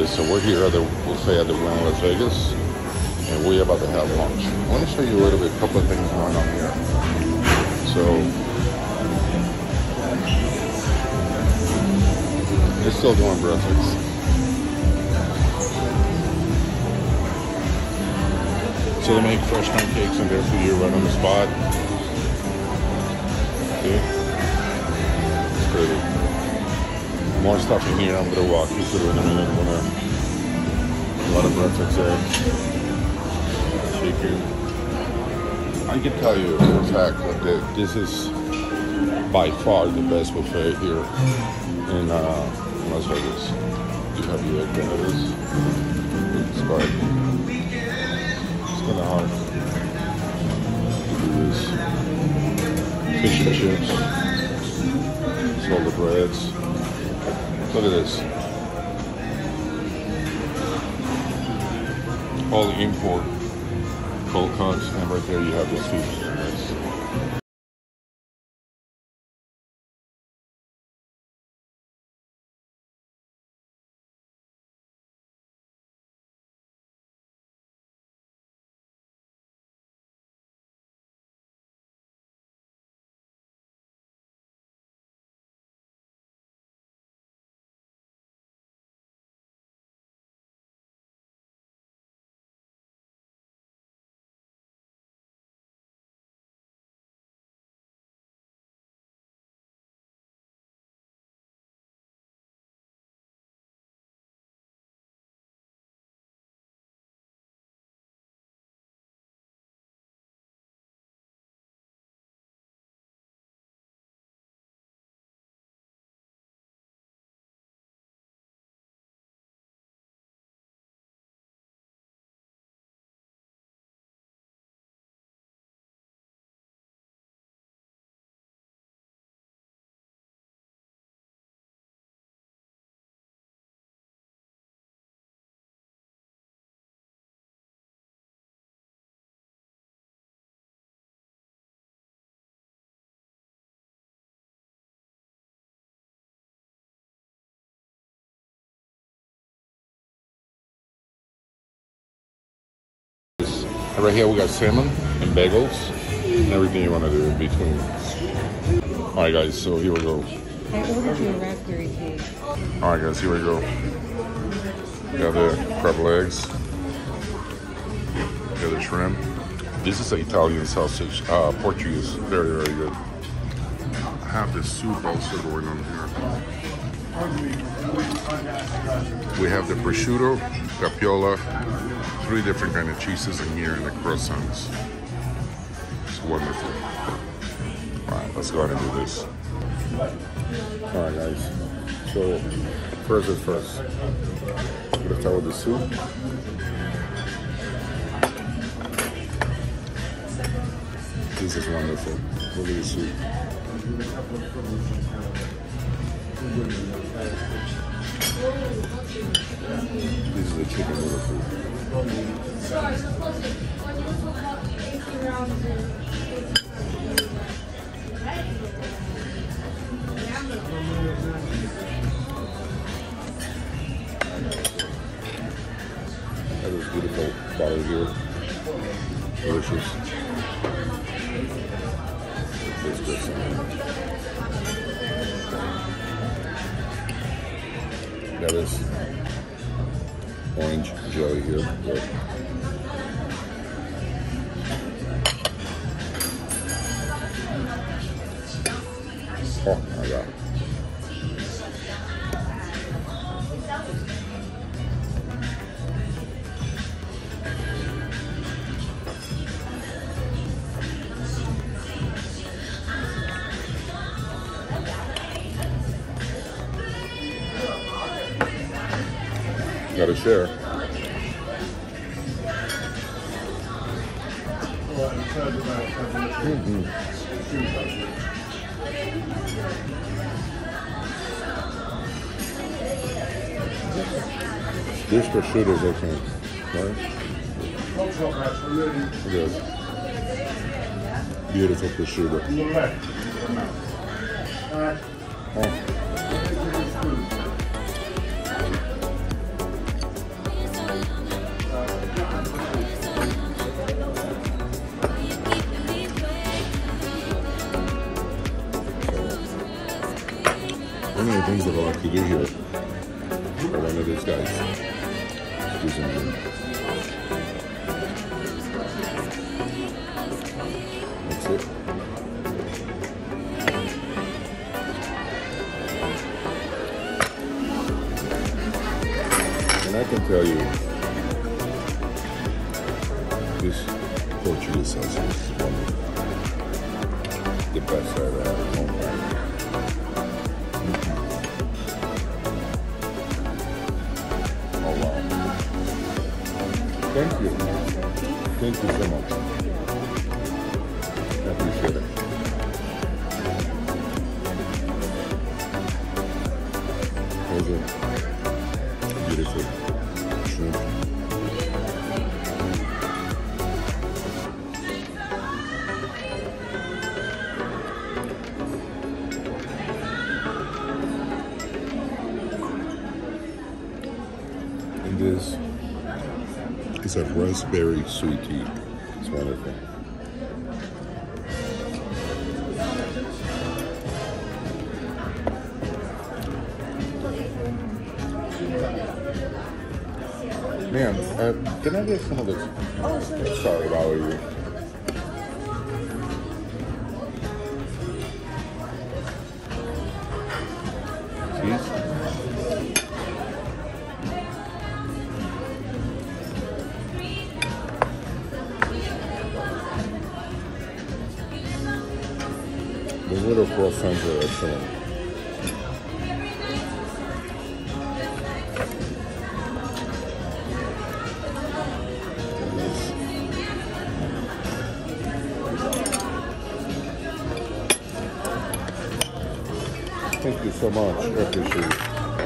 so we're here at the buffet at the Wynn Las Vegas, and we're about to have lunch. I want to show you a little bit, a couple of things going on here. So, they're still doing breakfast. So they make fresh pancakes in there for you right on the spot. See? It's pretty. More stuff in here. I'm gonna walk you through in a minute. A lot of breakfast eggs, chicken. I can tell you for a fact that this is by far the best buffet here in Las Vegas. You have the egg benedicts. It's like it's kind of hard to do this. Fish and chips. It's all the breads. Look at this. All the import cold cuts, and right there you have the soups. Right here we got salmon and bagels and everything you want to do in between. Alright guys, so here we go. I ordered you a raspberry cake. Alright guys, here we go. We got the crab legs. We got the shrimp. This is an Italian sausage, Portuguese. Very, very good. I have the soup also going on here. We have the prosciutto, capiola, 3 different kind of cheeses in here, and the croissants. It's wonderful. All right, let's go ahead and do this. All right, guys. So first is first. I'm gonna start with the soup. This is wonderful. Look at the soup. This is the chicken noodle soup. That is beautiful bottle here. Delicious. This that is orange jelly here. Good. Oh my God. Gotta share. This prosciutto is okay, right? Good. Beautiful prosciutto. Oh. things that I like to do here are one of these guys. Excuse me. That's it. And I can tell you, this Portuguese sausage is one of the best I've had at home. Oh wow. Thank you. Thank you so much. I appreciate it. Those are beautiful shrimp. And this is a raspberry sweet tea. It's wonderful. Man, can I get some of this? Oh, sure. Sorry about you. Cheese? The little croissants are excellent. Thank you so much. I appreciate it.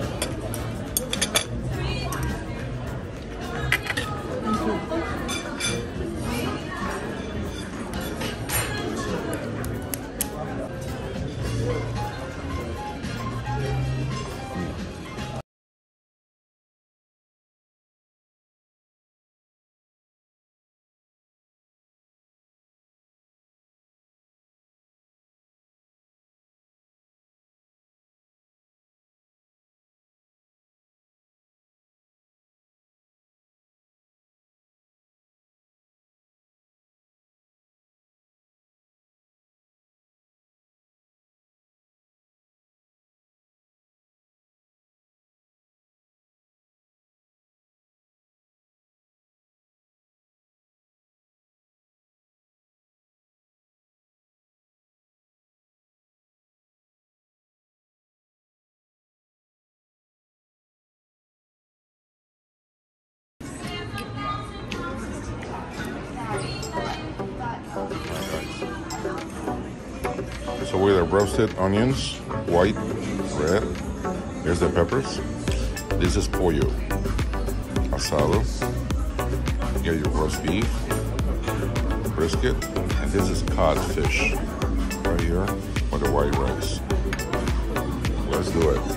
So with our roasted onions, white, red. Here's the peppers. This is pollo asado. You got your roast beef, brisket, and this is cod fish right here with the white rice. Let's do it.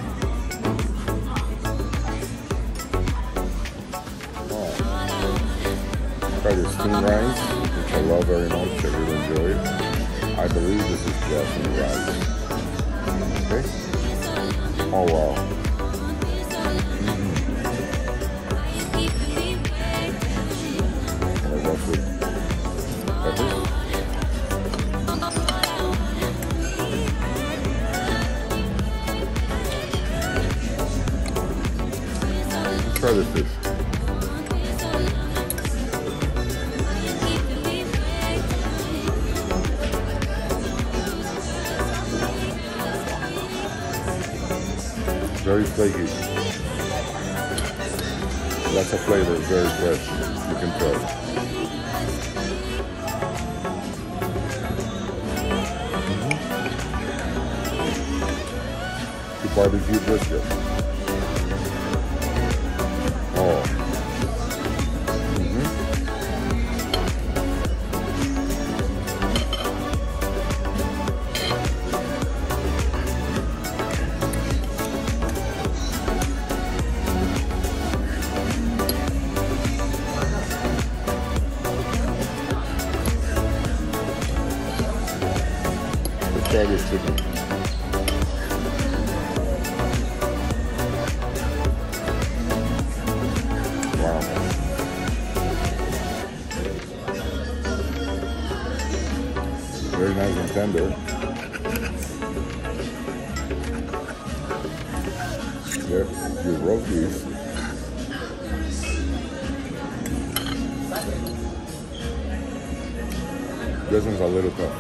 Try the steamed rice, which I love very much. I really enjoy it. I believe this is jasmine rice. Okay. Oh wow. And I love it. Peppers. Let's try the fish. Very flaky. Lots of flavor, very fresh. You can tell. The barbecue brisket. Oh. Try this chicken. Very nice and tender. There, your roast beef. This one's a little tough.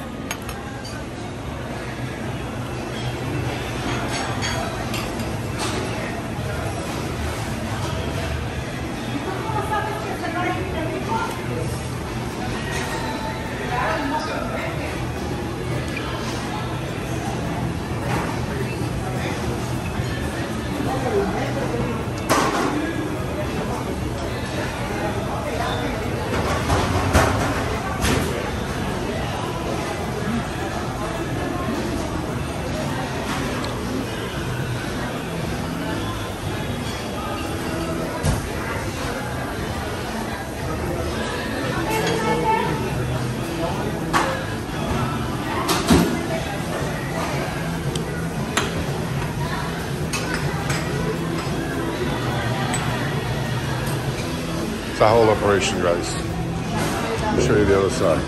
The whole operation, guys. I'll show you the other side.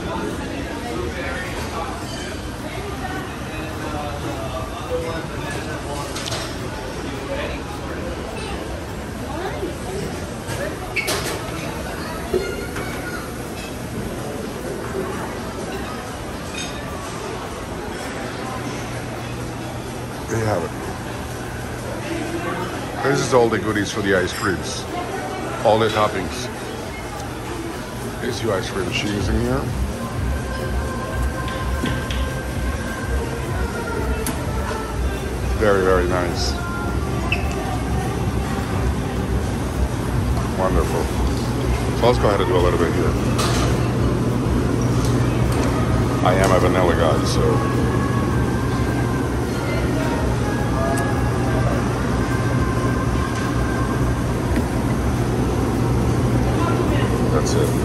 There you have it. This is all the goodies for the ice creams. All the toppings. There's your ice cream cheese in here. Very, very nice. Wonderful. So let's go ahead and do a little bit here. I am a vanilla guy, so. That's it.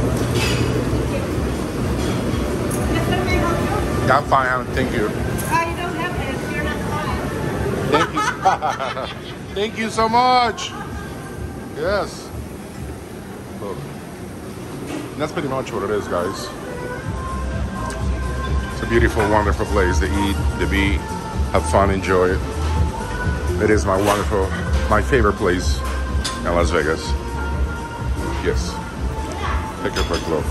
Yeah, I'm fine, thank you. You don't have this, you're not fine. Thank you. Thank you so much. Yes. Look. That's pretty much what it is, guys. It's a beautiful, wonderful place to eat, to be, have fun, enjoy it. It is my favorite place in Las Vegas. Yes. Take a quick look.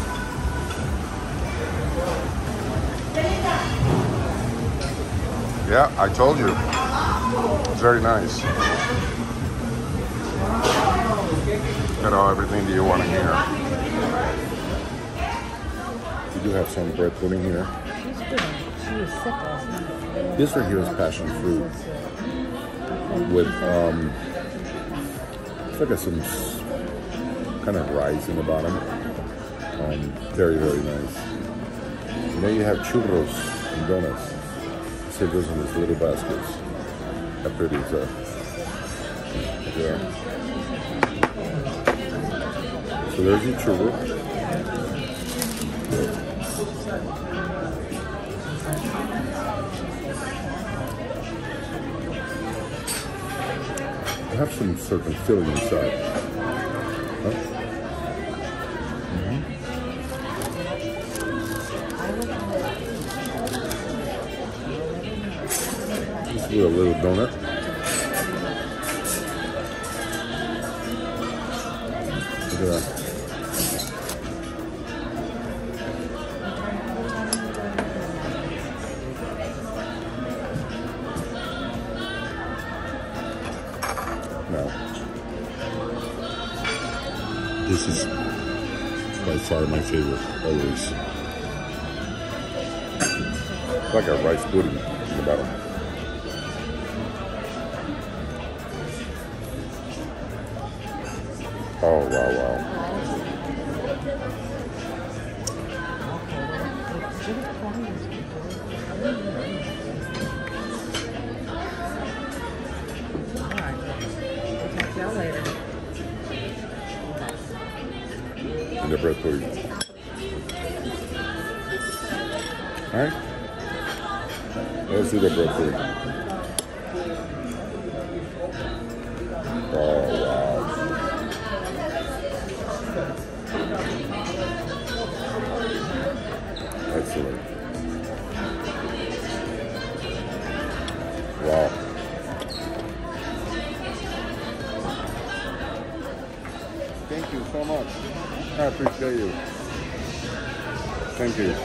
Yeah, I told you. It's very nice. Got everything that you want in here. We do have some bread pudding here. She was sick last night. This right here is passion fruit with it's like some kind of rice in the bottom. Very, very nice. And then you have churros and donuts. See those in these little baskets. How pretty is that? Yeah. So there's your churro. I have some certain filling inside. Huh? Just do a little donut. Look at that. Now, this is by far my favorite, always. It's like a rice pudding in the bottom. Oh, wow, wow. And the bread pudding. All right. Let's do the bread pudding. Oh, wow. Excellent. appreciate you. Thank you.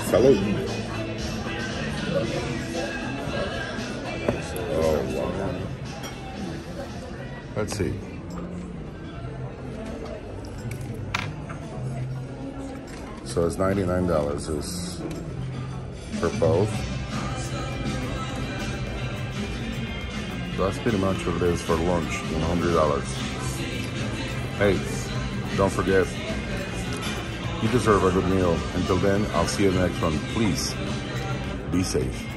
Salud. Oh, wow. Let's see. So it's $99 is for both. That's pretty much what it is for lunch, $100. Hey, don't forget, you deserve a good meal. Until then, I'll see you in the next one. Please, be safe.